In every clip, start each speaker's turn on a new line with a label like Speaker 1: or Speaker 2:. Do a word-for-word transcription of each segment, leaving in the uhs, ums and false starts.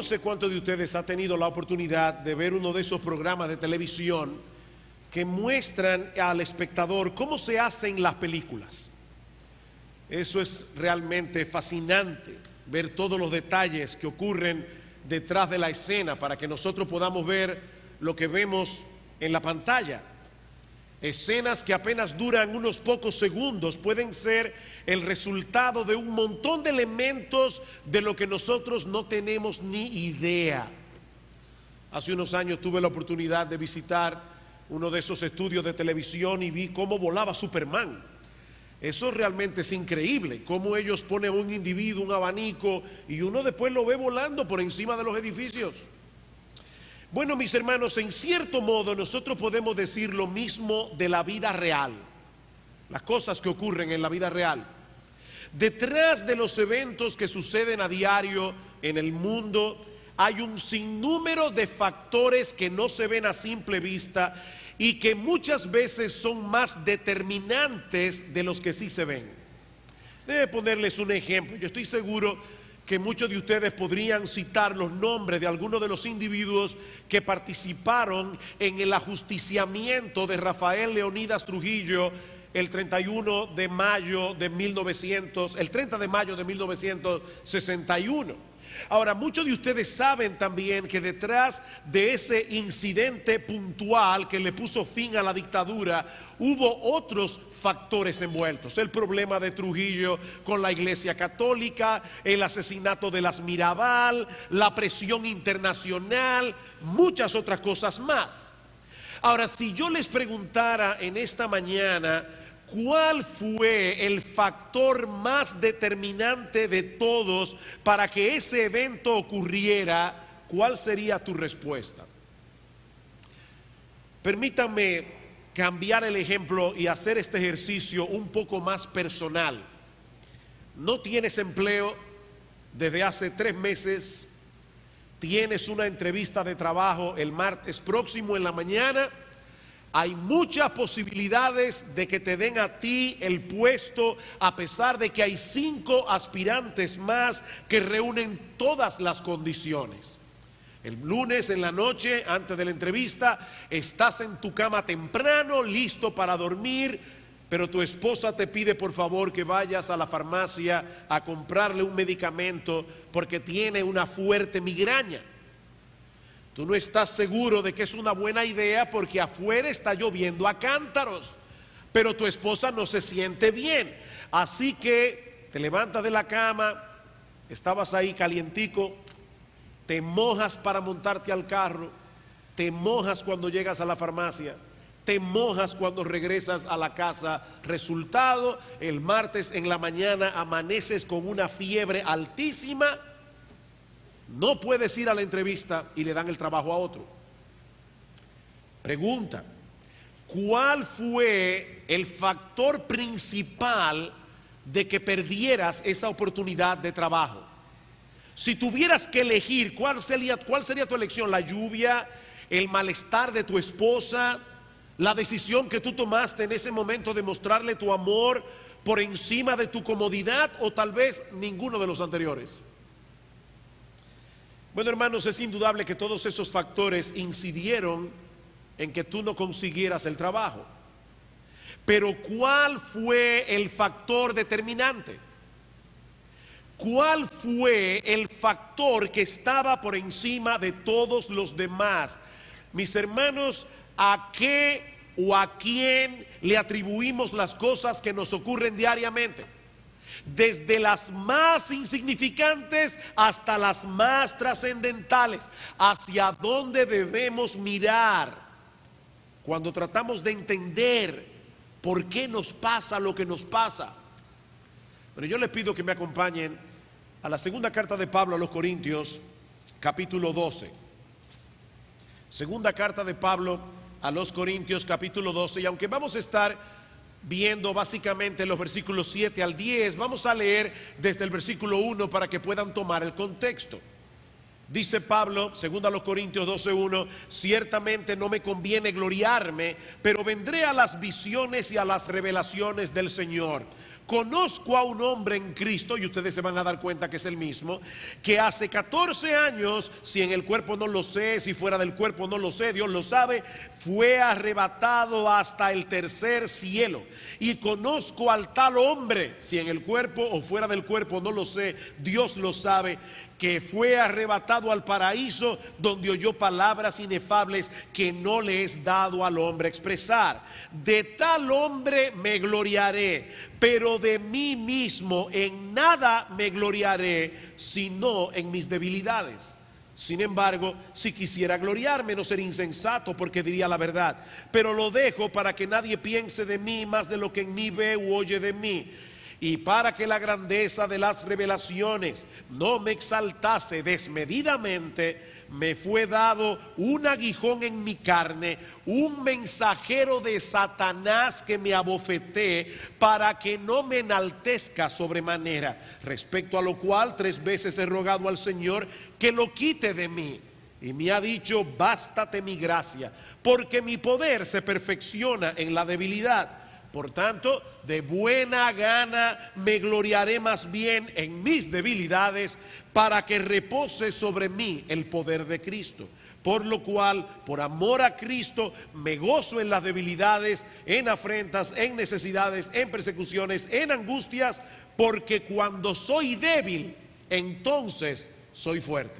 Speaker 1: no sé cuántos de ustedes han tenido la oportunidad de ver uno de esos programas de televisión que muestran al espectador cómo se hacen las películas. Eso es realmente fascinante, ver todos los detalles que ocurren detrás de la escena para que nosotros podamos ver lo que vemos en la pantalla. Escenas que apenas duran unos pocos segundos pueden ser el resultado de un montón de elementos de lo que nosotros no tenemos ni idea. Hace unos años tuve la oportunidad de visitar uno de esos estudios de televisión y vi cómo volaba Superman. Eso realmente es increíble, cómo ellos ponen a un individuo, un abanico, y uno después lo ve volando por encima de los edificios. Bueno, mis hermanos, en cierto modo nosotros podemos decir lo mismo de la vida real, las cosas que ocurren en la vida real. Detrás de los eventos que suceden a diario en el mundo, hay un sinnúmero de factores que no se ven a simple vista y que muchas veces son más determinantes de los que sí se ven. Debe ponerles un ejemplo. Yo estoy seguro que muchos de ustedes podrían citar los nombres de algunos de los individuos que participaron en el ajusticiamiento de Rafael Leonidas Trujillo el treinta y uno de mayo de mil novecientos, el treinta de mayo de mil novecientos sesenta y uno. Ahora, muchos de ustedes saben también que detrás de ese incidente puntual que le puso fin a la dictadura, hubo otros factores envueltos. El problema de Trujillo con la Iglesia Católica, el asesinato de las Mirabal, la presión internacional, muchas otras cosas más. Ahora, si yo les preguntara en esta mañana, ¿cuál fue el factor más determinante de todos para que ese evento ocurriera? ¿Cuál sería tu respuesta? Permítanme cambiar el ejemplo y hacer este ejercicio un poco más personal. No tienes empleo desde hace tres meses, tienes una entrevista de trabajo el martes próximo en la mañana. Hay muchas posibilidades de que te den a ti el puesto, a pesar de que hay cinco aspirantes más que reúnen todas las condiciones. El lunes en la noche, antes de la entrevista, estás en tu cama temprano, listo para dormir, pero tu esposa te pide por favor que vayas a la farmacia a comprarle un medicamento porque tiene una fuerte migraña. Tú no estás seguro de que es una buena idea porque afuera está lloviendo a cántaros, pero tu esposa no se siente bien. Así que te levantas de la cama, estabas ahí calientico, te mojas para montarte al carro, te mojas cuando llegas a la farmacia, te mojas cuando regresas a la casa. Resultado, el martes en la mañana amaneces con una fiebre altísima. No puedes ir a la entrevista y le dan el trabajo a otro. Pregunta: ¿cuál fue el factor principal de que perdieras esa oportunidad de trabajo? Si tuvieras que elegir, ¿cuál sería, cuál sería tu elección? ¿La lluvia, el malestar de tu esposa, la decisión que tú tomaste en ese momento de mostrarle tu amor por encima de tu comodidad, o tal vez ninguno de los anteriores? Bueno, hermanos, es indudable que todos esos factores incidieron en que tú no consiguieras el trabajo. Pero ¿cuál fue el factor determinante? ¿Cuál fue el factor que estaba por encima de todos los demás? Mis hermanos, ¿a qué o a quién le atribuimos las cosas que nos ocurren diariamente? Desde las más insignificantes hasta las más trascendentales. ¿Hacia dónde debemos mirar cuando tratamos de entender por qué nos pasa lo que nos pasa? Pero yo les pido que me acompañen a la segunda carta de Pablo a los Corintios, capítulo doce. Segunda carta de Pablo a los Corintios, capítulo doce. Y aunque vamos a estar viendo básicamente los versículos siete al diez, vamos a leer desde el versículo uno para que puedan tomar el contexto. Dice Pablo, segunda a los Corintios doce uno: ciertamente no me conviene gloriarme, pero vendré a las visiones y a las revelaciones del Señor. Conozco a un hombre en Cristo, y ustedes se van a dar cuenta que es el mismo, que hace catorce años, si en el cuerpo no lo sé, si fuera del cuerpo no lo sé, Dios lo sabe, fue arrebatado hasta el tercer cielo. Y conozco al tal hombre, si en el cuerpo o fuera del cuerpo no lo sé, Dios lo sabe, que fue arrebatado al paraíso, donde oyó palabras inefables que no le es dado al hombre expresar. De tal hombre me gloriaré, pero de mí mismo en nada me gloriaré, sino en mis debilidades. Sin embargo, si quisiera gloriarme, no sería insensato, porque diría la verdad, pero lo dejo para que nadie piense de mí más de lo que en mí ve u oye de mí. Y para que la grandeza de las revelaciones no me exaltase desmedidamente, me fue dado un aguijón en mi carne, un mensajero de Satanás que me abofetee, para que no me enaltezca sobremanera. Respecto a lo cual tres veces he rogado al Señor que lo quite de mí. Y me ha dicho: bástate mi gracia, porque mi poder se perfecciona en la debilidad. Por tanto, de buena gana me gloriaré más bien en mis debilidades, para que repose sobre mí el poder de Cristo. Por lo cual, por amor a Cristo, me gozo en las debilidades, en afrentas, en necesidades, en persecuciones, en angustias, porque cuando soy débil, entonces soy fuerte.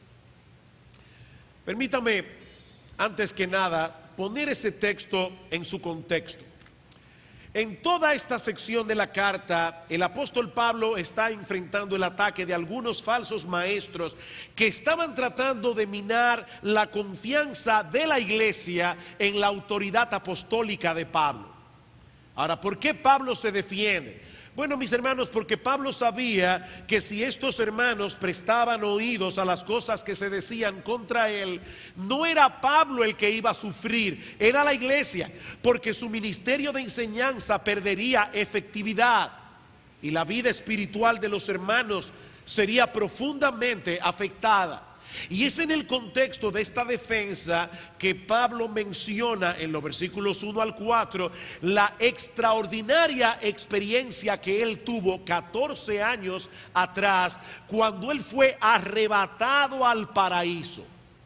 Speaker 1: Permítame, antes que nada, poner ese texto en su contexto. En toda esta sección de la carta, el apóstol Pablo está enfrentando el ataque de algunos falsos maestros que estaban tratando de minar la confianza de la iglesia en la autoridad apostólica de Pablo. Ahora, ¿por qué Pablo se defiende? Bueno, mis hermanos, porque Pablo sabía que si estos hermanos prestaban oídos a las cosas que se decían contra él, no era Pablo el que iba a sufrir, era la iglesia, porque su ministerio de enseñanza perdería efectividad y la vida espiritual de los hermanos sería profundamente afectada. Y es en el contexto de esta defensa que Pablo menciona en los versículos uno al cuatro la extraordinaria experiencia que él tuvo catorce años atrás, cuando él fue arrebatado al paraíso.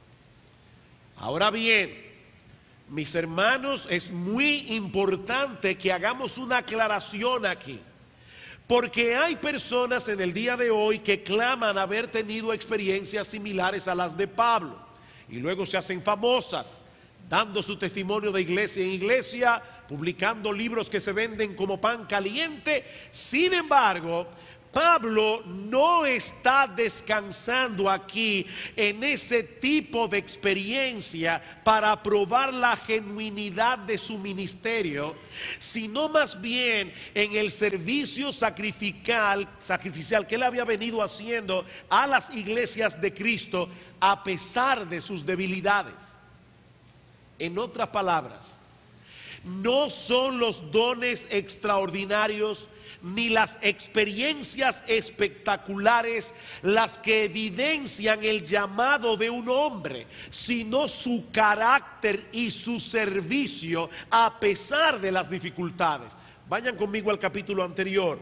Speaker 1: Ahora bien, mis hermanos, es muy importante que hagamos una aclaración aquí. Porque hay personas en el día de hoy que claman haber tenido experiencias similares a las de Pablo y luego se hacen famosas, dando su testimonio de iglesia en iglesia, publicando libros que se venden como pan caliente. Sin embargo, Pablo no está descansando aquí en ese tipo de experiencia para probar la genuinidad de su ministerio, sino más bien en el servicio sacrificial, sacrificial que él había venido haciendo a las iglesias de Cristo a pesar de sus debilidades. En otras palabras, no son los dones extraordinarios ni las experiencias espectaculares las que evidencian el llamado de un hombre, sino su carácter y su servicio a pesar de las dificultades. Vayan conmigo al capítulo anterior.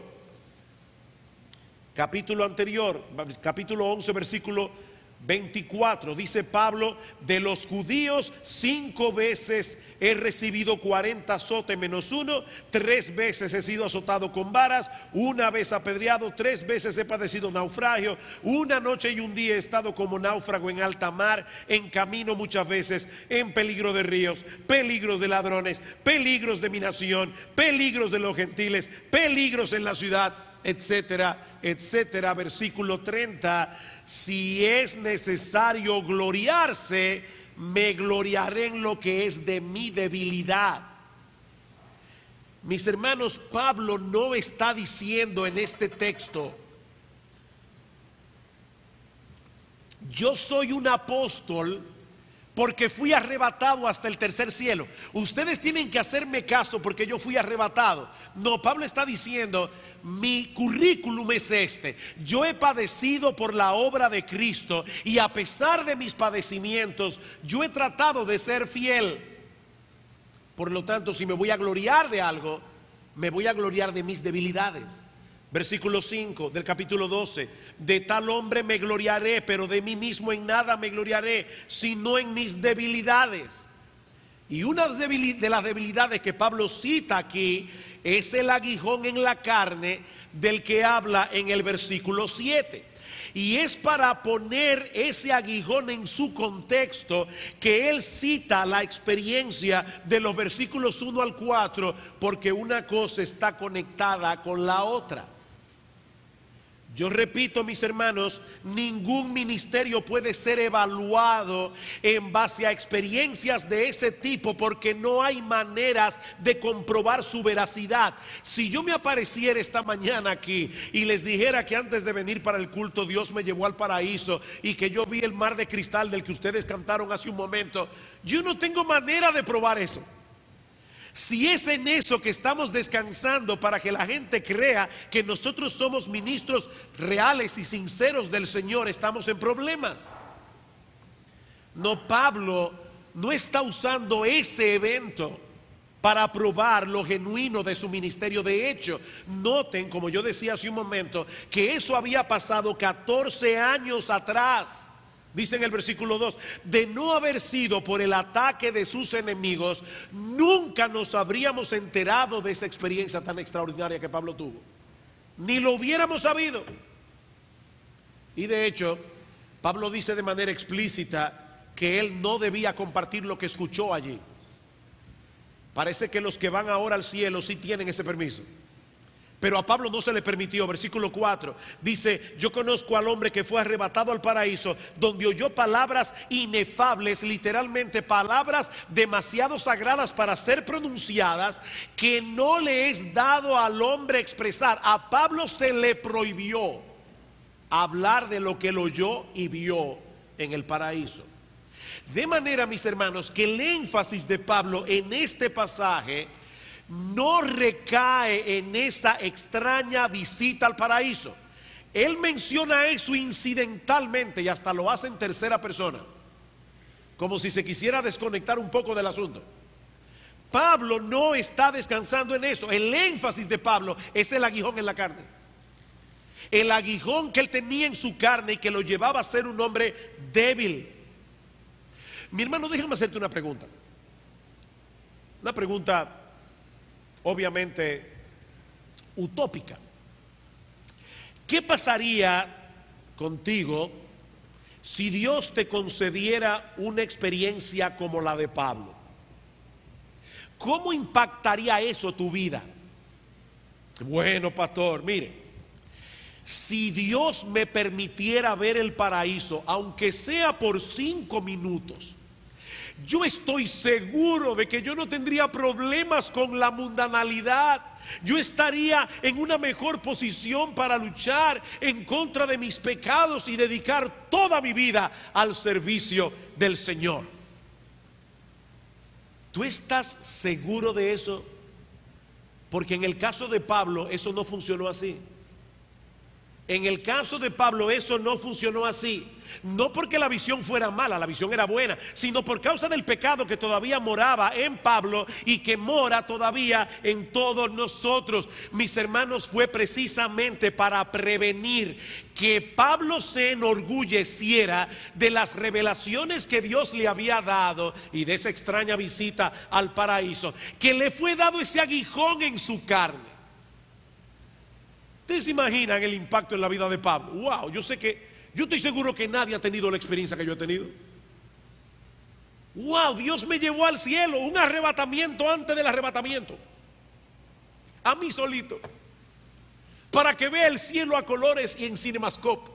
Speaker 1: Capítulo anterior, capítulo once, versículo veinticuatro, dice Pablo: de los judíos cinco veces he recibido cuarenta azotes menos uno, tres veces he sido azotado con varas, una vez apedreado, tres veces he padecido naufragio, una noche y un día he estado como náufrago en alta mar, en camino muchas veces, en peligro de ríos, peligros de ladrones, peligros de mi nación, peligros de los gentiles, peligros en la ciudad, etcétera, etcétera. Versículo treinta: si es necesario gloriarse, me gloriaré en lo que es de mi debilidad. Mis hermanos, Pablo no está diciendo en este texto: yo soy un apóstol porque fui arrebatado hasta el tercer cielo. Ustedes tienen que hacerme caso porque yo fui arrebatado. No, Pablo está diciendo: mi currículum es este. Yo he padecido por la obra de Cristo y a pesar de mis padecimientos, yo he tratado de ser fiel. Por lo tanto, si me voy a gloriar de algo, Me voy a gloriar de mis debilidades. Versículo cinco del capítulo doce. De tal hombre me gloriaré, pero de mí mismo en nada me gloriaré, sino en mis debilidades. Y una de las debilidades que Pablo cita aquí es el aguijón en la carne del que habla en el versículo siete. Y es para poner ese aguijón en su contexto que él cita la experiencia de los versículos uno al cuatro, porque una cosa está conectada con la otra. Yo repito, mis hermanos, ningún ministerio puede ser evaluado en base a experiencias de ese tipo, porque no hay maneras de comprobar su veracidad. Si yo me apareciera esta mañana aquí y les dijera que antes de venir para el culto Dios me llevó al paraíso y que yo vi el mar de cristal del que ustedes cantaron hace un momento, yo no tengo manera de probar eso. Si es en eso que estamos descansando para que la gente crea que nosotros somos ministros reales y sinceros del Señor, estamos en problemas. No, Pablo no está usando ese evento para probar lo genuino de su ministerio. De hecho, noten, como yo decía hace un momento, que eso había pasado catorce años atrás. Dice en el versículo dos, de no haber sido por el ataque de sus enemigos, nunca nos habríamos enterado de esa experiencia tan extraordinaria que Pablo tuvo. Ni lo hubiéramos sabido. Y de hecho, Pablo dice de manera explícita que él no debía compartir lo que escuchó allí. Parece que los que van ahora al cielo sí tienen ese permiso. Pero a Pablo no se le permitió. Versículo cuatro dice, yo conozco al hombre que fue arrebatado al paraíso, donde oyó palabras inefables, literalmente palabras demasiado sagradas para ser pronunciadas, que no le es dado al hombre expresar. A Pablo se le prohibió hablar de lo que él oyó y vio en el paraíso. De manera, mis hermanos, que el énfasis de Pablo en este pasaje no recae en esa extraña visita al paraíso. Él menciona eso incidentalmente y hasta lo hace en tercera persona, como si se quisiera desconectar un poco del asunto. Pablo no está descansando en eso. El énfasis de Pablo es el aguijón en la carne. El aguijón que él tenía en su carne y que lo llevaba a ser un hombre débil. Mi hermano, déjame hacerte una pregunta. Una pregunta obviamente utópica. ¿Qué pasaría contigo si Dios te concediera una experiencia como la de Pablo? ¿Cómo impactaría eso tu vida? Bueno, pastor, mire, si Dios me permitiera ver el paraíso, aunque sea por cinco minutos, yo estoy seguro de que yo no tendría problemas con la mundanalidad. Yo estaría en una mejor posición para luchar en contra de mis pecados y dedicar toda mi vida al servicio del Señor. ¿Tú estás seguro de eso? Porque en el caso de Pablo eso no funcionó así. En el caso de Pablo eso no funcionó así. No porque la visión fuera mala, la visión era buena, sino por causa del pecado que todavía moraba en Pablo y que mora todavía en todos nosotros. Mis hermanos, fue precisamente para prevenir que Pablo se enorgulleciera de las revelaciones que Dios le había dado y de esa extraña visita al paraíso, que le fue dado ese aguijón en su carne. ¿Ustedes se imaginan el impacto en la vida de Pablo? Wow, yo sé que, yo estoy seguro que nadie ha tenido la experiencia que yo he tenido. Wow, Dios me llevó al cielo, un arrebatamiento antes del arrebatamiento. A mí solito. Para que vea el cielo a colores y en CinemaScope.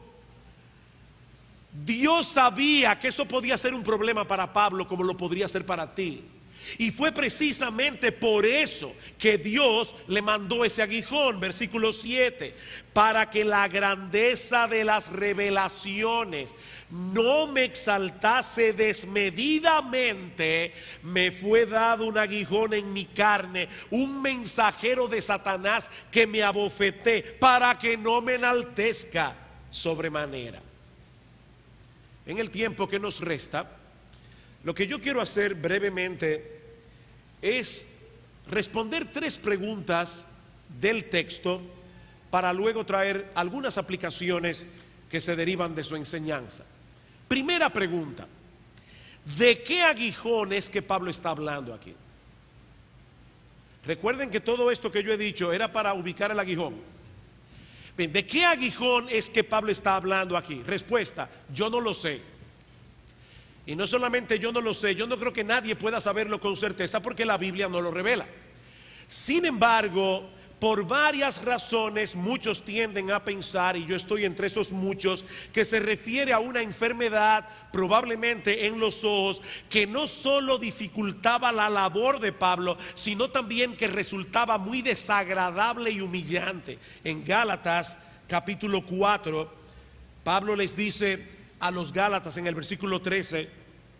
Speaker 1: Dios sabía que eso podía ser un problema para Pablo como lo podría ser para ti. Y fue precisamente por eso que Dios le mandó ese aguijón, versículo siete, para que la grandeza de las revelaciones no me exaltase desmedidamente. Me fue dado un aguijón en mi carne, un mensajero de Satanás que me abofeté, para que no me enaltezca sobremanera. En el tiempo que nos resta, lo que yo quiero hacer brevemente es responder tres preguntas del texto para luego traer algunas aplicaciones que se derivan de su enseñanza. Primera pregunta: ¿de qué aguijón es que Pablo está hablando aquí? Recuerden que todo esto que yo he dicho era para ubicar el aguijón. Bien, ¿de qué aguijón es que Pablo está hablando aquí? Respuesta: yo no lo sé. Y no solamente yo no lo sé, yo no creo que nadie pueda saberlo con certeza porque la Biblia no lo revela. Sin embargo, por varias razones muchos tienden a pensar, y yo estoy entre esos muchos, que se refiere a una enfermedad probablemente en los ojos que no solo dificultaba la labor de Pablo, sino también que resultaba muy desagradable y humillante. En Gálatas capítulo cuatro, Pablo les dice a los Gálatas en el versículo trece: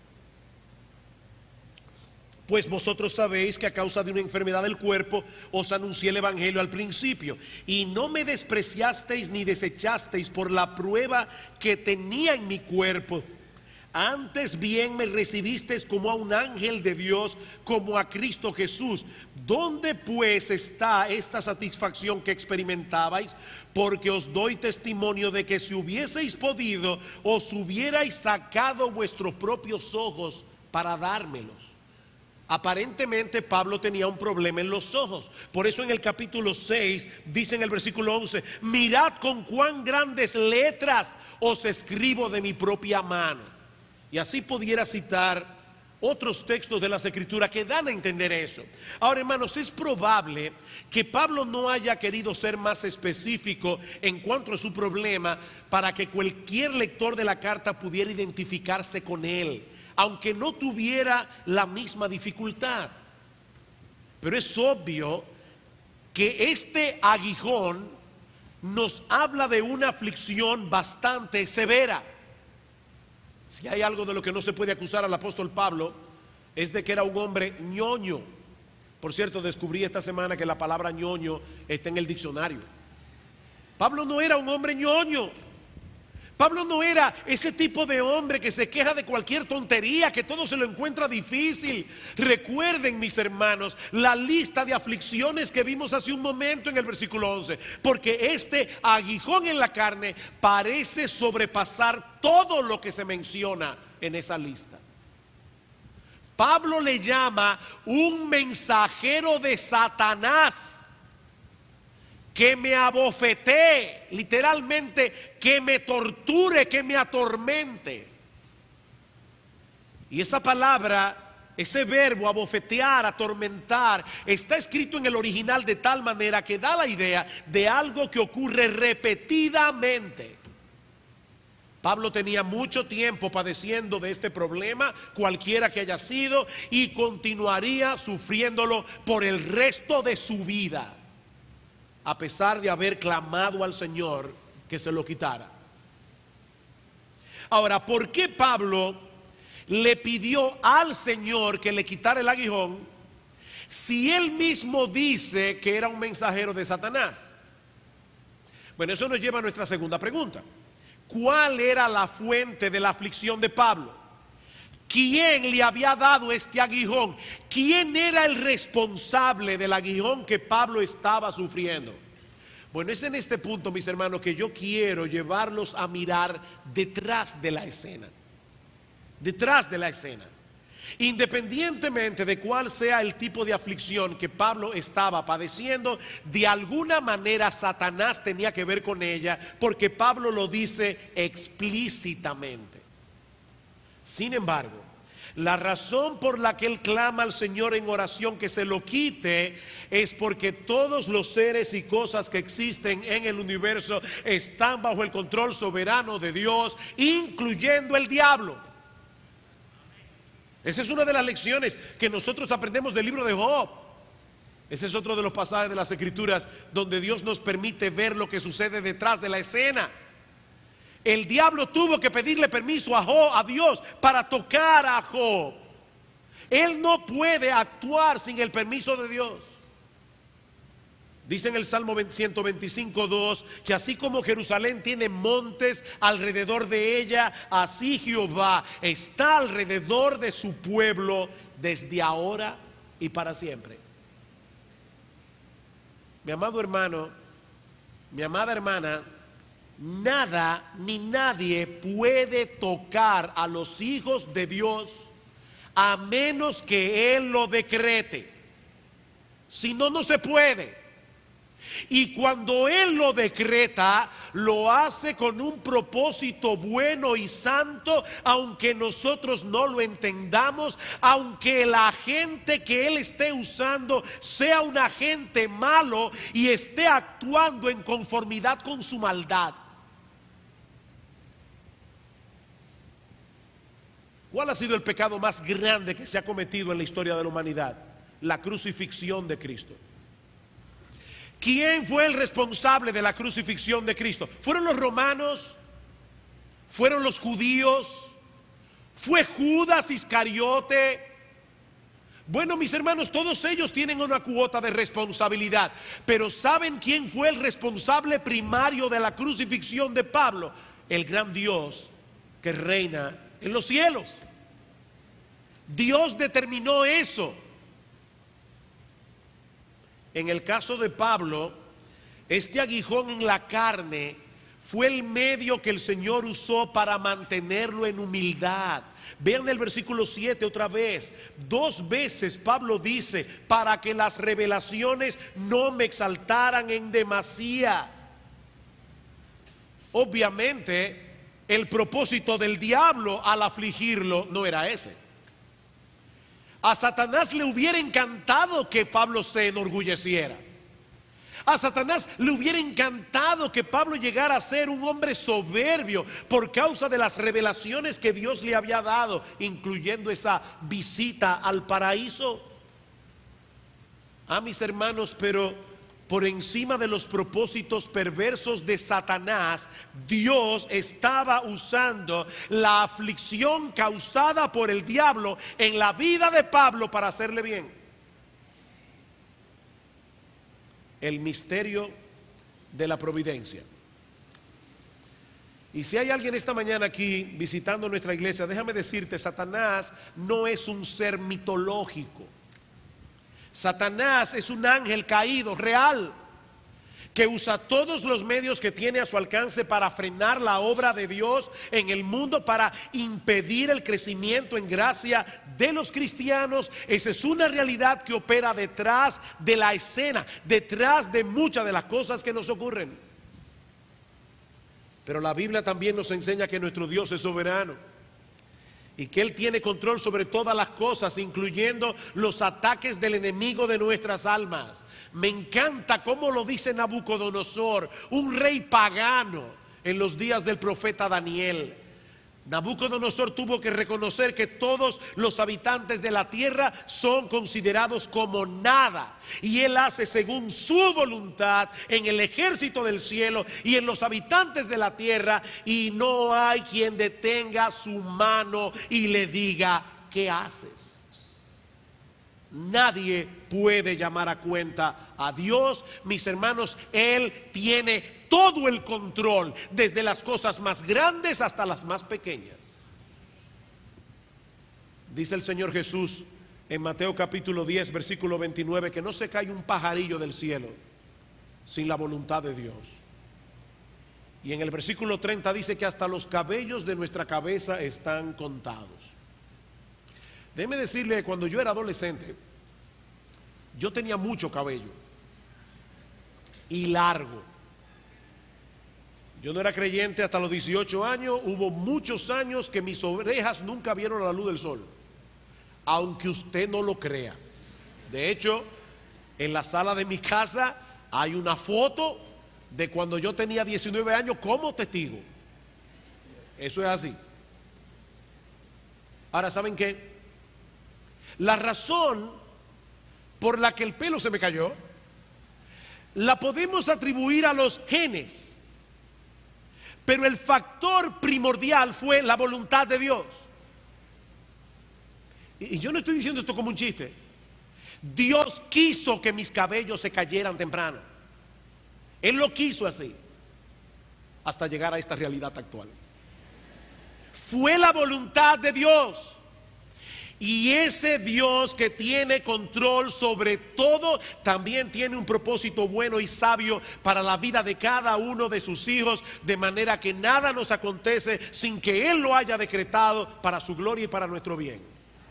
Speaker 1: pues vosotros sabéis que a causa de una enfermedad del cuerpo os anuncié el evangelio al principio, y no me despreciasteis ni desechasteis por la prueba que tenía en mi cuerpo. Antes bien me recibisteis como a un ángel de Dios, como a Cristo Jesús. ¿Dónde pues está esta satisfacción que experimentabais? Porque os doy testimonio de que si hubieseis podido, os hubierais sacado vuestros propios ojos para dármelos. Aparentemente Pablo tenía un problema en los ojos. Por eso en el capítulo seis dice en el versículo once: mirad con cuán grandes letras os escribo de mi propia mano. Y así pudiera citar otros textos de las Escrituras que dan a entender eso. Ahora, hermanos, es probable que Pablo no haya querido ser más específico en cuanto a su problema para que cualquier lector de la carta pudiera identificarse con él, aunque no tuviera la misma dificultad. Pero es obvio que este aguijón nos habla de una aflicción bastante severa. Si hay algo de lo que no se puede acusar al apóstol Pablo, es de que era un hombre ñoño. Por cierto, descubrí esta semana que la palabra ñoño está en el diccionario. Pablo no era un hombre ñoño. Pablo no era ese tipo de hombre que se queja de cualquier tontería, que todo se lo encuentra difícil. Recuerden, mis hermanos, la lista de aflicciones que vimos hace un momento en el versículo once, porque este aguijón en la carne parece sobrepasar todo lo que se menciona en esa lista. Pablo le llama un mensajero de Satanás, que me abofetee, literalmente que me torture, que me atormente. Y esa palabra, ese verbo abofetear, atormentar, está escrito en el original de tal manera que da la idea de algo que ocurre repetidamente. Pablo tenía mucho tiempo padeciendo de este problema, cualquiera que haya sido, y continuaría sufriéndolo por el resto de su vida, a pesar de haber clamado al Señor que se lo quitara. Ahora, ¿por qué Pablo le pidió al Señor que le quitara el aguijón si él mismo dice que era un mensajero de Satanás? Bueno, eso nos lleva a nuestra segunda pregunta. ¿Cuál era la fuente de la aflicción de Pablo? ¿Quién le había dado este aguijón? ¿Quién era el responsable del aguijón que Pablo estaba sufriendo? Bueno, es en este punto, mis hermanos, que yo quiero llevarlos a mirar detrás de la escena. Detrás de la escena. Independientemente de cuál sea el tipo de aflicción que Pablo estaba padeciendo, de alguna manera Satanás tenía que ver con ella, porque Pablo lo dice explícitamente. Sin embargo, la razón por la que él clama al Señor en oración que se lo quite es porque todos los seres y cosas que existen en el universo están bajo el control soberano de Dios, incluyendo el diablo. Esa es una de las lecciones que nosotros aprendemos del libro de Job. Ese es otro de los pasajes de las Escrituras donde Dios nos permite ver lo que sucede detrás de la escena. El diablo tuvo que pedirle permiso a Job, a Dios, para tocar a Job. Él no puede actuar sin el permiso de Dios. Dice en el Salmo ciento veinticinco, dos, que así como Jerusalén tiene montes alrededor de ella, así Jehová está alrededor de su pueblo desde ahora y para siempre. Mi amado hermano, mi amada hermana, nada ni nadie puede tocar a los hijos de Dios a menos que Él lo decrete. Si no, no se puede. Y cuando Él lo decreta, lo hace con un propósito bueno y santo, aunque nosotros no lo entendamos, aunque la gente que Él esté usando sea un agente malo y esté actuando en conformidad con su maldad. ¿Cuál ha sido el pecado más grande que se ha cometido en la historia de la humanidad? La crucifixión de Cristo. ¿Quién fue el responsable de la crucifixión de Cristo? ¿Fueron los romanos? ¿Fueron los judíos? ¿Fue Judas Iscariote? Bueno, mis hermanos, todos ellos tienen una cuota de responsabilidad. Pero ¿saben quién fue el responsable primario de la crucifixión de Pablo? El gran Dios que reina en los cielos. Dios determinó eso. En el caso de Pablo, este aguijón en la carne fue el medio que el Señor usó para mantenerlo en humildad. Vean el versículo siete otra vez. Dos veces Pablo dice, para que las revelaciones no me exaltaran en demasía. Obviamente, el propósito del diablo al afligirlo no era ese. A Satanás le hubiera encantado que Pablo se enorgulleciera. A Satanás le hubiera encantado que Pablo llegara a ser un hombre soberbio por causa de las revelaciones que Dios le había dado, incluyendo esa visita al paraíso. Ah, mis hermanos, pero por encima de los propósitos perversos de Satanás, Dios estaba usando la aflicción causada por el diablo en la vida de Pablo para hacerle bien. El misterio de la providencia. Y si hay alguien esta mañana aquí visitando nuestra iglesia, déjame decirte, Satanás no es un ser mitológico. Satanás es un ángel caído, real, que usa todos los medios que tiene a su alcance para frenar la obra de Dios en el mundo, para impedir el crecimiento en gracia de los cristianos. Esa es una realidad que opera detrás de la escena, detrás de muchas de las cosas que nos ocurren. Pero la Biblia también nos enseña que nuestro Dios es soberano y que Él tiene control sobre todas las cosas, incluyendo los ataques del enemigo de nuestras almas. Me encanta cómo lo dice Nabucodonosor, un rey pagano en los días del profeta Daniel. Nabucodonosor tuvo que reconocer que todos los habitantes de la tierra son considerados como nada, y él hace según su voluntad en el ejército del cielo y en los habitantes de la tierra, y no hay quien detenga su mano y le diga: ¿qué haces? Nadie puede llamar a cuenta a Dios, mis hermanos. Él tiene todo el control, desde las cosas más grandes hasta las más pequeñas. Dice el Señor Jesús en Mateo capítulo diez, versículo veintinueve, que no se cae un pajarillo del cielo sin la voluntad de Dios. Y en el versículo treinta dice que hasta los cabellos de nuestra cabeza están contados. Déjeme decirle, cuando yo era adolescente, yo tenía mucho cabello y largo. Yo no era creyente hasta los dieciocho años. Hubo muchos años que mis orejas nunca vieron la luz del sol, aunque usted no lo crea. De hecho, en la sala de mi casa hay una foto de cuando yo tenía diecinueve años como testigo. Eso es así. Ahora, ¿saben qué? La razón por la que el pelo se me cayó la podemos atribuir a los genes, pero el factor primordial fue la voluntad de Dios. Y yo no estoy diciendo esto como un chiste. Dios quiso que mis cabellos se cayeran temprano. Él lo quiso así, hasta llegar a esta realidad actual. Fue la voluntad de Dios. Y ese Dios que tiene control sobre todo, también tiene un propósito bueno y sabio para la vida de cada uno de sus hijos, de manera que nada nos acontece sin que Él lo haya decretado para su gloria y para nuestro bien.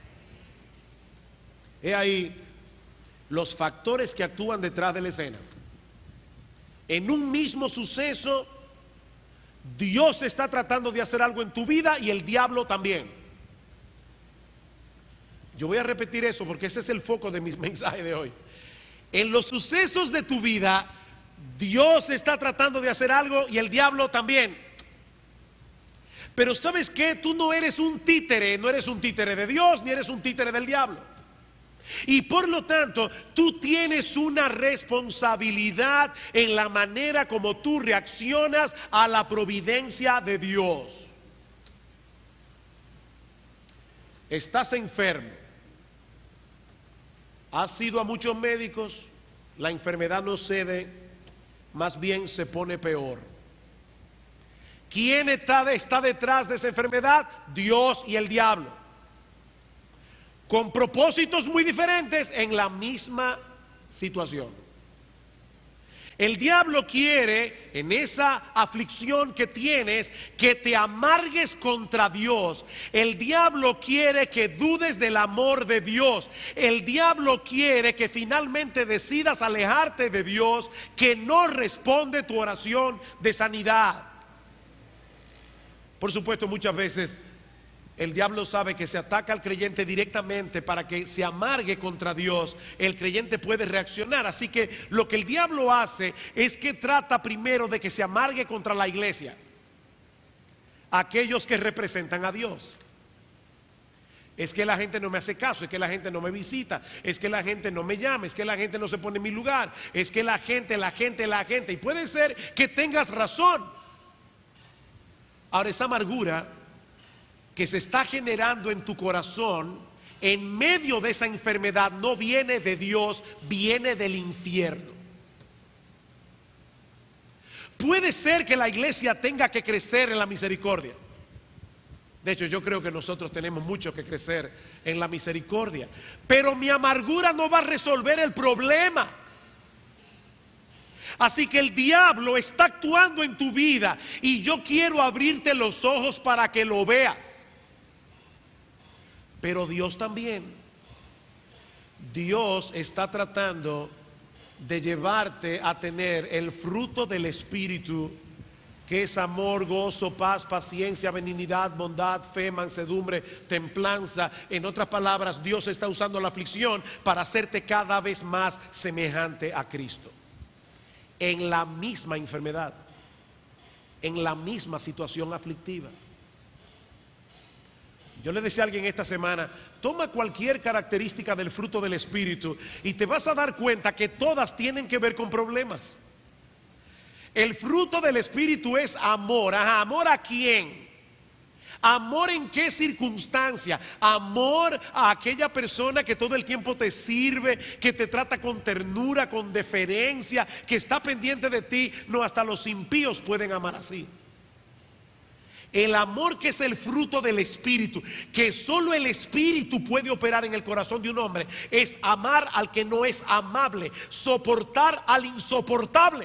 Speaker 1: He ahí los factores que actúan detrás de la escena. En un mismo suceso, Dios está tratando de hacer algo en tu vida y el diablo también. Yo voy a repetir eso porque ese es el foco de mi mensaje de hoy. En los sucesos de tu vida, Dios está tratando de hacer algo y el diablo también. Pero ¿sabes qué? Tú no eres un títere, no eres un títere de Dios ni eres un títere del diablo. Y por lo tanto, tú tienes una responsabilidad en la manera como tú reaccionas a la providencia de Dios. Estás enfermo. Has ido a muchos médicos, la enfermedad no cede, más bien se pone peor. ¿Quién está, está detrás de esa enfermedad? Dios y el diablo. Con propósitos muy diferentes en la misma situación. El diablo quiere, en esa aflicción que tienes, que te amargues contra Dios. El diablo quiere que dudes del amor de Dios. El diablo quiere que finalmente decidas alejarte de Dios, que no responde tu oración de sanidad. Por supuesto, muchas veces el diablo sabe que se ataca al creyente directamente para que se amargue contra Dios. El creyente puede reaccionar. Así que lo que el diablo hace es que trata primero de que se amargue contra la iglesia, aquellos que representan a Dios. Es que la gente no me hace caso, es que la gente no me visita, es que la gente no me llama, es que la gente no se pone en mi lugar, es que la gente, la gente, la gente. Y puede ser que tengas razón. Ahora, esa amargura que se está generando en tu corazón en medio de esa enfermedad no viene de Dios, viene del infierno. Puede ser que la iglesia tenga que crecer en la misericordia. De hecho, yo creo que nosotros tenemos mucho que crecer en la misericordia, pero mi amargura no va a resolver el problema. Así que el diablo está actuando en tu vida y yo quiero abrirte los ojos para que lo veas. Pero Dios también. Dios está tratando de llevarte a tener el fruto del Espíritu, que es amor, gozo, paz, paciencia, benignidad, bondad, fe, mansedumbre, templanza. En otras palabras, Dios está usando la aflicción para hacerte cada vez más semejante a Cristo. En la misma enfermedad, en la misma situación aflictiva. Yo le decía a alguien esta semana, toma cualquier característica del fruto del Espíritu y te vas a dar cuenta que todas tienen que ver con problemas. El fruto del Espíritu es amor. Ajá, ¿amor a quién? ¿Amor en qué circunstancia? Amor a aquella persona que todo el tiempo te sirve, que te trata con ternura, con deferencia, que está pendiente de ti. No, hasta los impíos pueden amar así. El amor, que es el fruto del Espíritu, que solo el Espíritu puede operar en el corazón de un hombre, es amar al que no es amable, soportar al insoportable.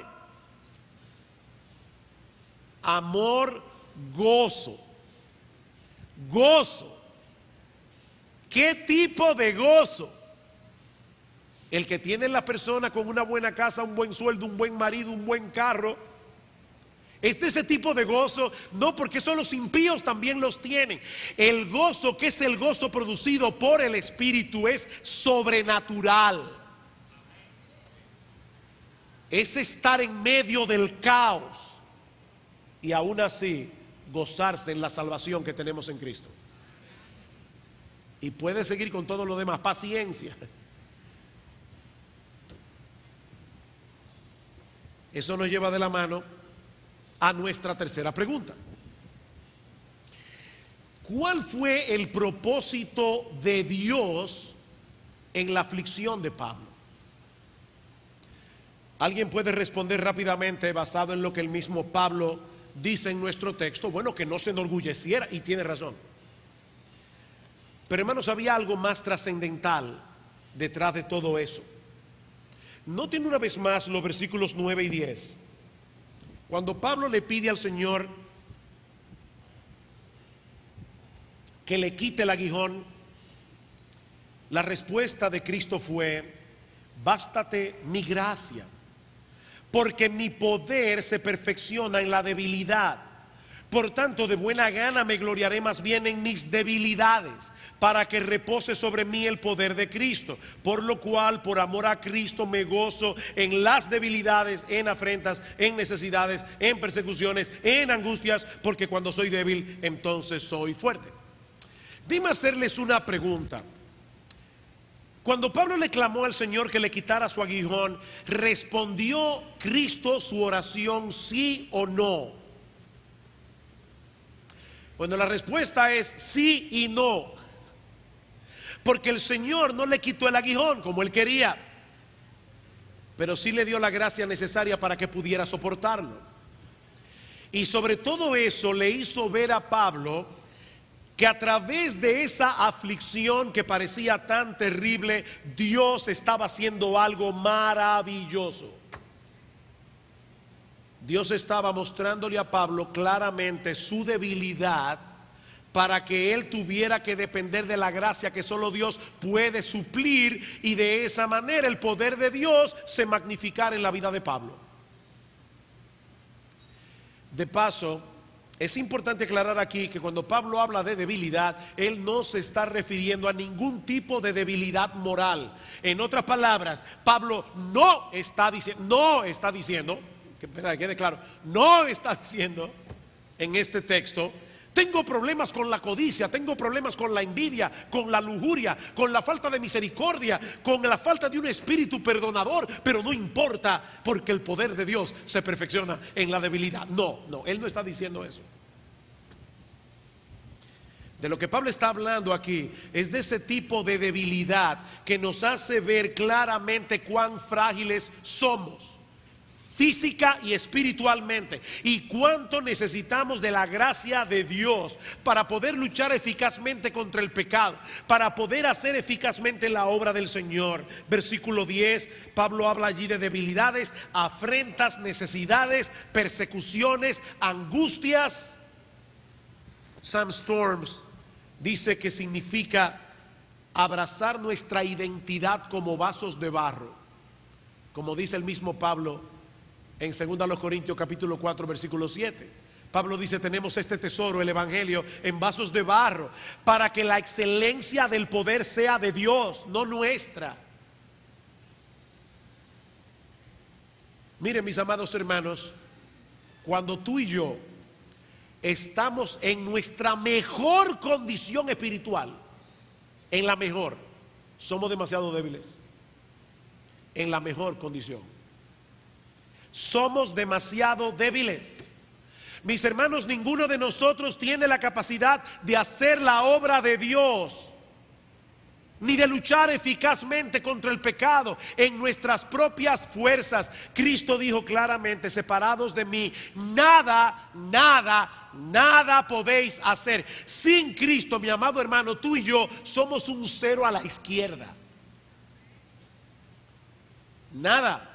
Speaker 1: Amor, gozo. Gozo. ¿Qué tipo de gozo? El que tiene la persona con una buena casa, un buen sueldo, un buen marido, un buen carro. Es de ese tipo de gozo, no, porque son los impíos también los tienen. El gozo, que es el gozo producido por el Espíritu, es sobrenatural. Es estar en medio del caos y aún así gozarse en la salvación que tenemos en Cristo. Y puede seguir con todo lo demás, paciencia. Eso nos lleva de la mano a nuestra tercera pregunta. ¿Cuál fue el propósito de Dios en la aflicción de Pablo? ¿Alguien puede responder rápidamente basado en lo que el mismo Pablo dice en nuestro texto? Bueno, que no se enorgulleciera, y tiene razón. Pero hermanos, había algo más trascendental detrás de todo eso. Noten una vez más los versículos nueve y diez. Cuando Pablo le pide al Señor que le quite el aguijón, la respuesta de Cristo fue: bástate mi gracia, porque mi poder se perfecciona en la debilidad. Por tanto, de buena gana me gloriaré más bien en mis debilidades, para que repose sobre mí el poder de Cristo. Por lo cual, por amor a Cristo, me gozo en las debilidades, en afrentas, en necesidades, en persecuciones, en angustias, porque cuando soy débil, entonces soy fuerte. Dime hacerles una pregunta. Cuando Pablo le clamó al Señor que le quitara su aguijón, ¿respondió Cristo su oración sí o no? Bueno, la respuesta es sí y no. Porque el Señor no le quitó el aguijón como él quería, pero sí le dio la gracia necesaria para que pudiera soportarlo. Y sobre todo eso le hizo ver a Pablo que a través de esa aflicción que parecía tan terrible, Dios estaba haciendo algo maravilloso. Dios estaba mostrándole a Pablo claramente su debilidad para que él tuviera que depender de la gracia que solo Dios puede suplir, y de esa manera el poder de Dios se magnificara en la vida de Pablo. De paso, es importante aclarar aquí que cuando Pablo habla de debilidad, él no se está refiriendo a ningún tipo de debilidad moral. En otras palabras, Pablo no está diciendo, no está diciendo, que quede claro, no está diciendo en este texto: tengo problemas con la codicia, tengo problemas con la envidia, con la lujuria, con la falta de misericordia, con la falta de un espíritu perdonador, pero no importa, porque el poder de Dios se perfecciona en la debilidad. No, no, él no está diciendo eso. De lo que Pablo está hablando aquí es de ese tipo de debilidad que nos hace ver claramente cuán frágiles somos, física y espiritualmente, y cuánto necesitamos de la gracia de Dios para poder luchar eficazmente contra el pecado, para poder hacer eficazmente la obra del Señor. Versículo diez, Pablo habla allí de debilidades, afrentas, necesidades, persecuciones, angustias. Sam Storms dice que significa abrazar nuestra identidad como vasos de barro, como dice el mismo Pablo en segunda los Corintios capítulo cuatro versículo siete. Pablo dice: tenemos este tesoro, el evangelio, en vasos de barro, para que la excelencia del poder sea de Dios, no nuestra. Miren, mis amados hermanos, cuando tú y yo estamos en nuestra mejor condición espiritual, en la mejor, somos demasiado débiles. En la mejor condición somos demasiado débiles. Mis hermanos, ninguno de nosotros tiene la capacidad de hacer la obra de Dios, ni de luchar eficazmente contra el pecado en nuestras propias fuerzas. Cristo dijo claramente: separados de mí, nada, nada, nada podéis hacer. Sin Cristo, mi amado hermano, tú y yo somos un cero a la izquierda. Nada.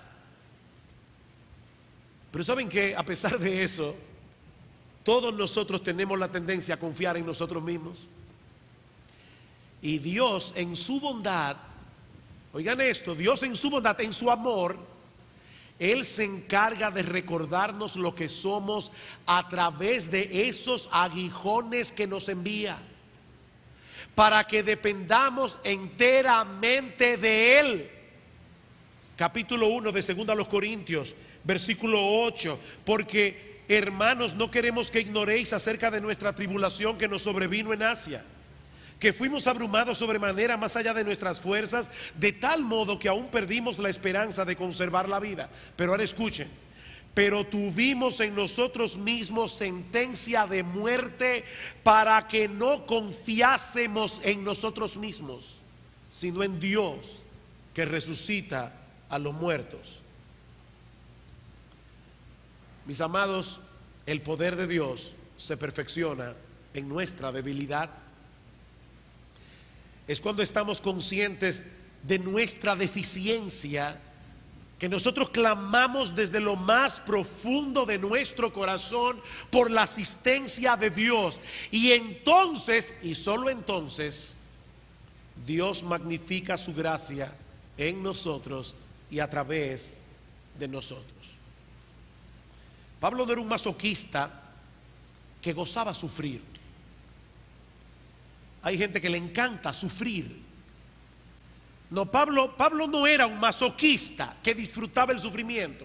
Speaker 1: Pero ¿saben qué? A pesar de eso, todos nosotros tenemos la tendencia a confiar en nosotros mismos. Y Dios en su bondad, oigan esto, Dios en su bondad, en su amor, Él se encarga de recordarnos lo que somos a través de esos aguijones que nos envía, para que dependamos enteramente de Él. Capítulo uno de segunda a los Corintios, versículo ocho: porque, hermanos, no queremos que ignoréis acerca de nuestra tribulación que nos sobrevino en Asia, que fuimos abrumados sobremanera más allá de nuestras fuerzas, de tal modo que aún perdimos la esperanza de conservar la vida. Pero ahora escuchen: pero tuvimos en nosotros mismos sentencia de muerte, para que no confiásemos en nosotros mismos, sino en Dios, que resucita a los muertos. Mis amados, el poder de Dios se perfecciona en nuestra debilidad. es cuando estamos conscientes de nuestra deficiencia, que nosotros clamamos desde lo más profundo de nuestro corazón por la asistencia de Dios. Y entonces, y solo entonces, Dios magnifica su gracia en nosotros y a través de nosotros. Pablo no era un masoquista que gozaba sufrir. Hay gente que le encanta sufrir. No, Pablo, Pablo no era un masoquista que disfrutaba el sufrimiento.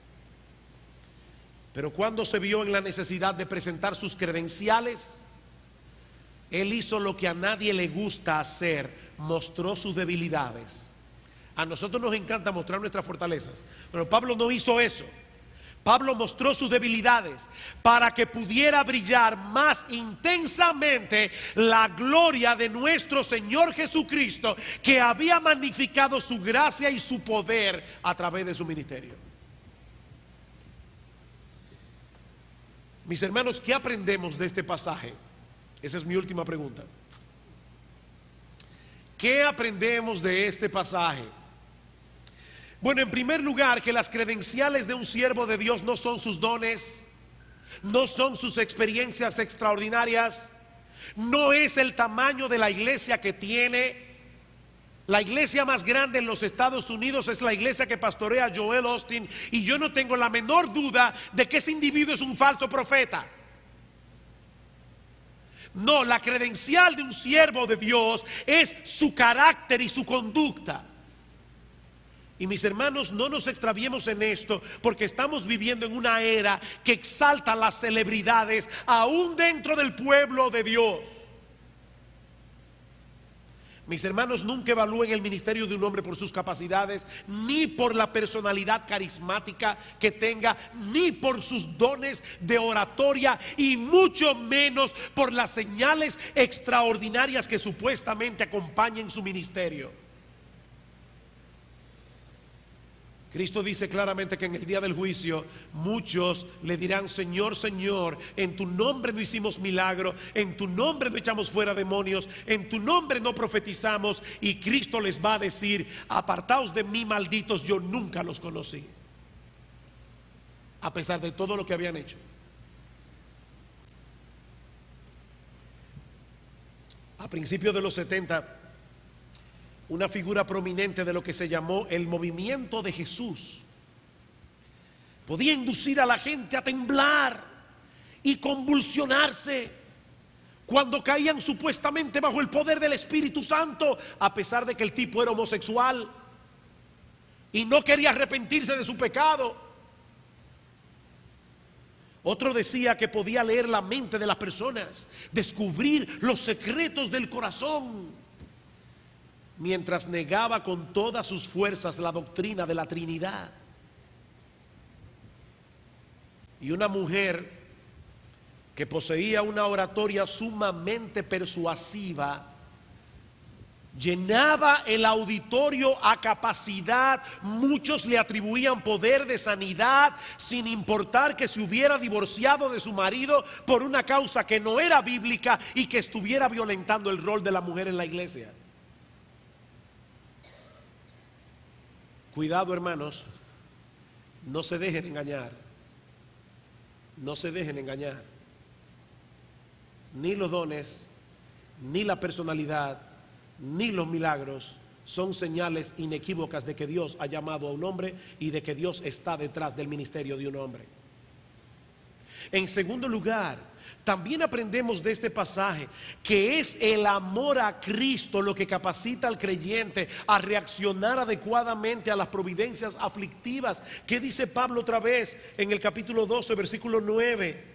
Speaker 1: Pero cuando se vio en la necesidad de presentar sus credenciales, él hizo lo que a nadie le gusta hacer, mostró sus debilidades. A nosotros nos encanta mostrar nuestras fortalezas, pero Pablo no hizo eso. Pablo mostró sus debilidades para que pudiera brillar más intensamente la gloria de nuestro Señor Jesucristo, que había magnificado su gracia y su poder a través de su ministerio. Mis hermanos, ¿qué aprendemos de este pasaje? Esa es mi última pregunta. ¿Qué aprendemos de este pasaje? Bueno, en primer lugar, que las credenciales de un siervo de Dios no son sus dones, no son sus experiencias extraordinarias, no es el tamaño de la iglesia que tiene. La iglesia más grande en los Estados Unidos es la iglesia que pastorea Joel Osteen, y yo no tengo la menor duda de que ese individuo es un falso profeta. No, la credencial de un siervo de Dios es su carácter y su conducta. Y mis hermanos, no nos extraviemos en esto, porque estamos viviendo en una era que exalta las celebridades aún dentro del pueblo de Dios. Mis hermanos, nunca evalúen el ministerio de un hombre por sus capacidades, ni por la personalidad carismática que tenga, ni por sus dones de oratoria, y mucho menos por las señales extraordinarias que supuestamente acompañen su ministerio. Cristo dice claramente que en el día del juicio muchos le dirán: Señor, Señor, en tu nombre no hicimos milagro, en tu nombre no echamos fuera demonios, en tu nombre no profetizamos. Y Cristo les va a decir: apartaos de mí, malditos, yo nunca los conocí. A pesar de todo lo que habían hecho. A principios de los setenta, una figura prominente de lo que se llamó el movimiento de Jesús podía inducir a la gente a temblar y convulsionarse cuando caían supuestamente bajo el poder del Espíritu Santo, a pesar de que el tipo era homosexual y no quería arrepentirse de su pecado. Otro decía que podía leer la mente de las personas, descubrir los secretos del corazón, mientras negaba con todas sus fuerzas la doctrina de la Trinidad. Y una mujer que poseía una oratoria sumamente persuasiva llenaba el auditorio a capacidad. Muchos le atribuían poder de sanidad, sin importar que se hubiera divorciado de su marido por una causa que no era bíblica y que estuviera violentando el rol de la mujer en la iglesia. Cuidado, hermanos, no se dejen engañar, no se dejen engañar. Ni los dones, ni la personalidad, ni los milagros son señales inequívocas de que Dios ha llamado a un hombre y de que Dios está detrás del ministerio de un hombre. En segundo lugar, también aprendemos de este pasaje que es el amor a Cristo lo que capacita al creyente a reaccionar adecuadamente a las providencias aflictivas. ¿Qué dice Pablo otra vez en el capítulo doce, versículo nueve?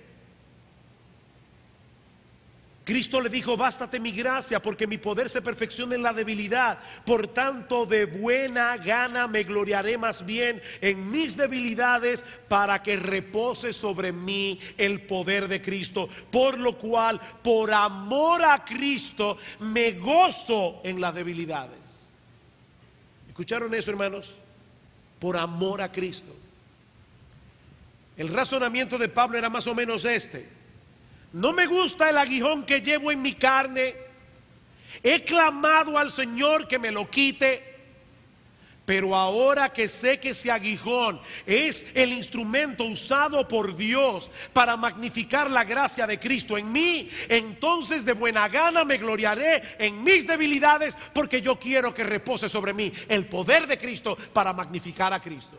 Speaker 1: Cristo le dijo: bástate mi gracia, porque mi poder se perfecciona en la debilidad. Por tanto, de buena gana me gloriaré más bien en mis debilidades, para que repose sobre mí el poder de Cristo. Por lo cual, por amor a Cristo, me gozo en las debilidades. ¿Escucharon eso, hermanos? Por amor a Cristo. El razonamiento de Pablo era más o menos este: no me gusta el aguijón que llevo en mi carne, He clamado al Señor que me lo quite. Pero ahora que sé que ese aguijón es el instrumento usado por Dios para magnificar la gracia de Cristo en mí, entonces de buena gana me gloriaré en mis debilidades, porque yo quiero que repose sobre mí el poder de Cristo para magnificar a Cristo.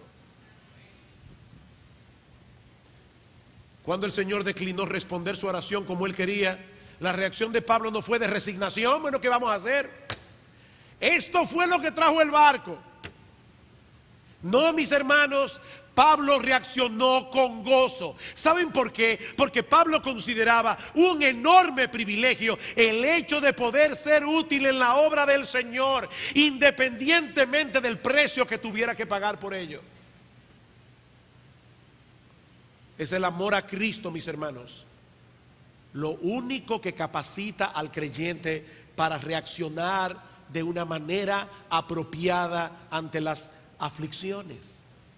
Speaker 1: Cuando el Señor declinó responder su oración como él quería, la reacción de Pablo no fue de resignación. Bueno, ¿qué vamos a hacer? Esto fue lo que trajo el barco. No, mis hermanos, Pablo reaccionó con gozo. ¿Saben por qué? Porque Pablo consideraba un enorme privilegio el hecho de poder ser útil en la obra del Señor, independientemente del precio que tuviera que pagar por ello. Es el amor a Cristo, mis hermanos, lo único que capacita al creyente para reaccionar de una manera apropiada ante las aflicciones.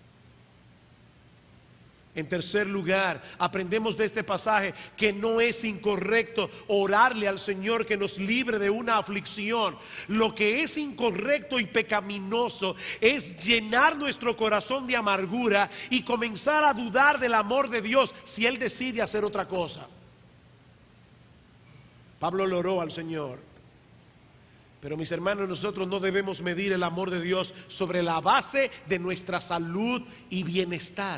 Speaker 1: En tercer lugar, aprendemos de este pasaje que no es incorrecto orarle al Señor que nos libre de una aflicción. Lo que es incorrecto y pecaminoso es llenar nuestro corazón de amargura y comenzar a dudar del amor de Dios si Él decide hacer otra cosa. Pablo le oró al Señor. Pero mis hermanos, nosotros no debemos medir el amor de Dios sobre la base de nuestra salud y bienestar.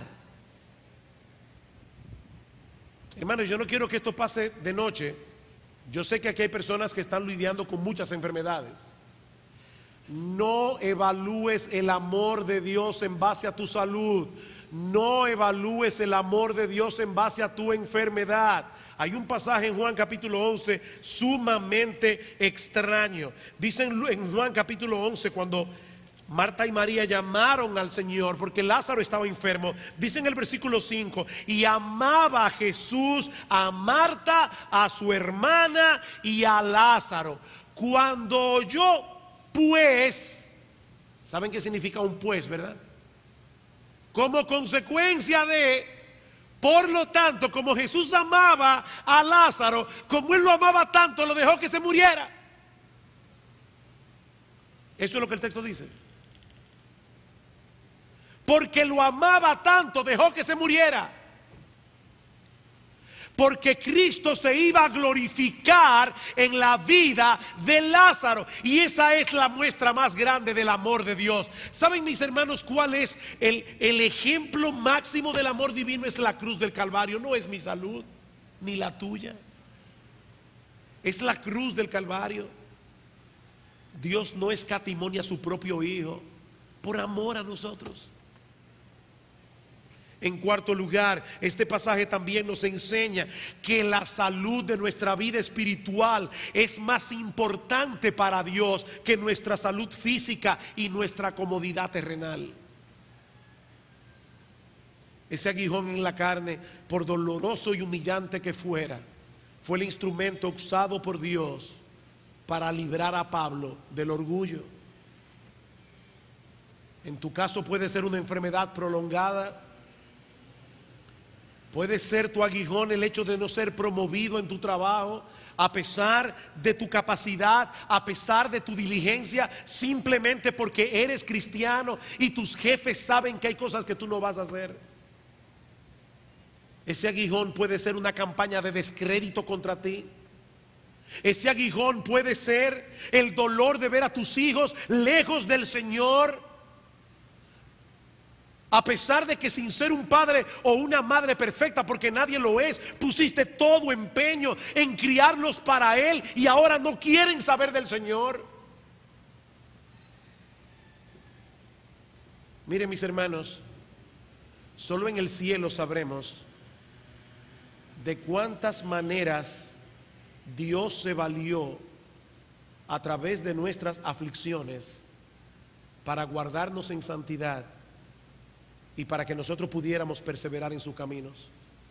Speaker 1: Hermanos, yo no quiero que esto pase de noche. Yo sé que aquí hay personas que están lidiando con muchas enfermedades. No evalúes el amor de Dios en base a tu salud. No evalúes el amor de Dios en base a tu enfermedad. Hay un pasaje en Juan capítulo once sumamente extraño. Dicen en Juan capítulo once, cuando Marta y María llamaron al Señor porque Lázaro estaba enfermo, dice en el versículo cinco: y amaba a Jesús, a Marta, a su hermana y a Lázaro. Cuando oyó pues, ¿saben qué significa un pues, verdad? Como consecuencia de, por lo tanto, como Jesús amaba a Lázaro, como él lo amaba tanto, lo dejó que se muriera. Eso es lo que el texto dice. Porque lo amaba tanto, dejó que se muriera. Porque Cristo se iba a glorificar en la vida de Lázaro. Y esa es la muestra más grande del amor de Dios. ¿Saben, mis hermanos, cuál es el, el ejemplo máximo del amor divino? Es la cruz del Calvario. No es mi salud, ni la tuya. Es la cruz del Calvario. Dios no escatimó a su propio Hijo por amor a nosotros. En cuarto lugar, este pasaje también nos enseña que la salud de nuestra vida espiritual es más importante para Dios que nuestra salud física y nuestra comodidad terrenal. Ese aguijón en la carne, por doloroso y humillante que fuera, fue el instrumento usado por Dios para librar a Pablo del orgullo. En tu caso puede ser una enfermedad prolongada. Puede ser tu aguijón el hecho de no ser promovido en tu trabajo, a pesar de tu capacidad, a pesar de tu diligencia, simplemente porque eres cristiano y tus jefes saben que hay cosas que tú no vas a hacer. Ese aguijón puede ser una campaña de descrédito contra ti. Ese aguijón puede ser el dolor de ver a tus hijos lejos del Señor. A pesar de que sin ser un padre o una madre perfecta, porque nadie lo es, pusiste todo empeño en criarlos para Él y ahora no quieren saber del Señor. Miren, mis hermanos, solo en el cielo sabremos de cuántas maneras Dios se valió a través de nuestras aflicciones para guardarnos en santidad y para que nosotros pudiéramos perseverar en sus caminos.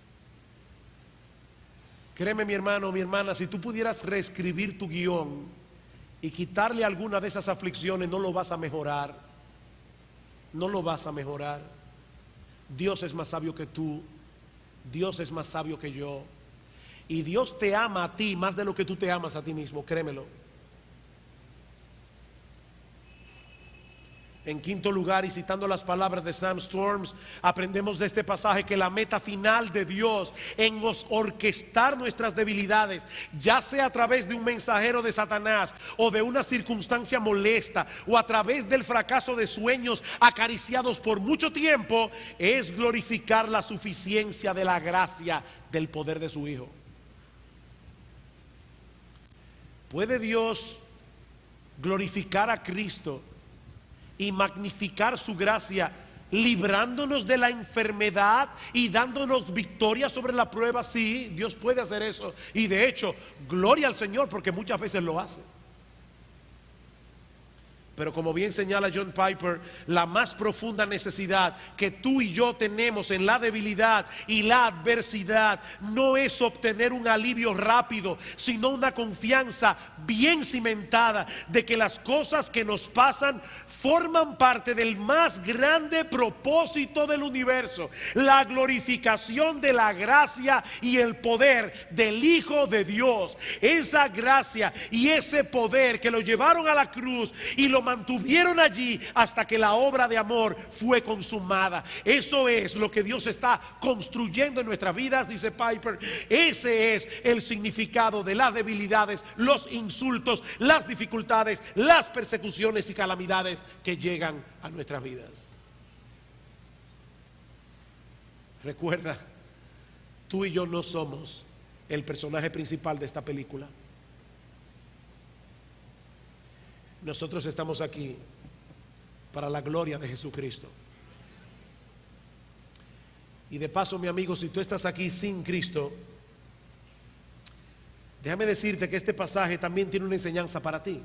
Speaker 1: Créeme, mi hermano, mi hermana, si tú pudieras reescribir tu guión y quitarle alguna de esas aflicciones, no lo vas a mejorar. No lo vas a mejorar. Dios es más sabio que tú. Dios es más sabio que yo. Y Dios te ama a ti más de lo que tú te amas a ti mismo, créemelo. En quinto lugar, y citando las palabras de Sam Storms, aprendemos de este pasaje que la meta final de Dios en os- orquestar nuestras debilidades, ya sea a través de un mensajero de Satanás o de una circunstancia molesta o a través del fracaso de sueños acariciados por mucho tiempo, es glorificar la suficiencia de la gracia del poder de su Hijo. ¿Puede Dios glorificar a Cristo y magnificar su gracia, librándonos de la enfermedad y dándonos victoria sobre la prueba? Sí, Dios puede hacer eso. Y de hecho, gloria al Señor, porque muchas veces lo hace. Pero como bien señala John Piper, la más profunda necesidad que tú y yo tenemos en la debilidad y la adversidad no es obtener un alivio rápido, sino una confianza bien cimentada de que las cosas que nos pasan forman parte del más grande propósito del universo, la glorificación de la gracia y el poder del Hijo de Dios. Esa gracia y ese poder que lo llevaron a la cruz y lo mantuvieron allí hasta que la obra de amor fue consumada. Eso es lo que Dios está construyendo en nuestras vidas, dice Piper. Ese es el significado de las debilidades, los insultos, las dificultades, las persecuciones y calamidades que llegan a nuestras vidas. Recuerda, tú y yo no somos el personaje principal de esta película. Nosotros estamos aquí para la gloria de Jesucristo. Y de paso, mi amigo, si tú estás aquí sin Cristo, déjame decirte que este pasaje también tiene una enseñanza para ti.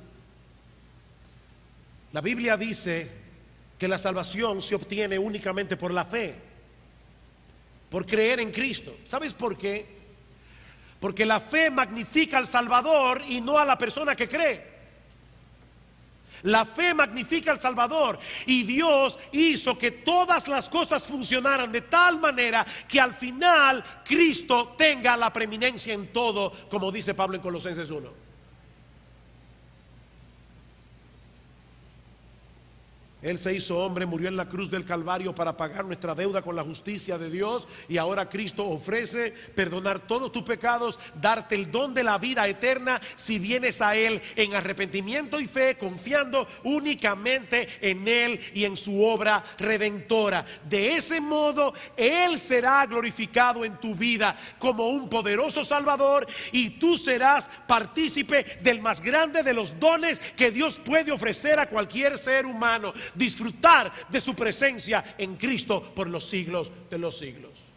Speaker 1: La Biblia dice que la salvación se obtiene únicamente por la fe, por creer en Cristo. ¿Sabes por qué? Porque la fe magnifica al Salvador y no a la persona que cree. La fe magnifica al Salvador, y Dios hizo que todas las cosas funcionaran de tal manera que al final Cristo tenga la preeminencia en todo, como dice Pablo en Colosenses uno. Él se hizo hombre, murió en la cruz del Calvario para pagar nuestra deuda con la justicia de Dios, y ahora Cristo ofrece perdonar todos tus pecados, darte el don de la vida eterna si vienes a Él en arrepentimiento y fe, confiando únicamente en Él y en su obra redentora. De ese modo Él será glorificado en tu vida como un poderoso Salvador, y tú serás partícipe del más grande de los dones que Dios puede ofrecer a cualquier ser humano: disfrutar de su presencia en Cristo por los siglos de los siglos.